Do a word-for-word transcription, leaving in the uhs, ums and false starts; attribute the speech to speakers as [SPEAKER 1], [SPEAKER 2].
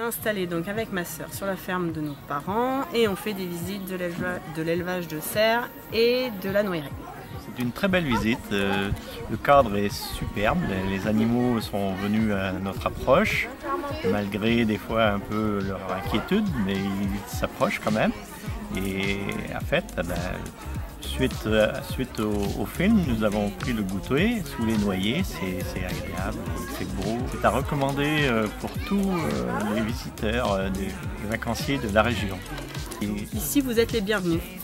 [SPEAKER 1] installé donc avec ma sœur sur la ferme de nos parents et on fait des visites de l'élevage de cerfs et de la nourririe.
[SPEAKER 2] C'est une très belle visite, le cadre est superbe, les animaux sont venus à notre approche, malgré des fois un peu leur inquiétude, mais ils s'approchent quand même. Et en fait, ben, suite, suite au, au film, nous avons pris le goûter sous les noyers, c'est agréable, c'est beau. C'est à recommander pour tous les visiteurs, les vacanciers de la région.
[SPEAKER 1] Et ici, vous êtes les bienvenus.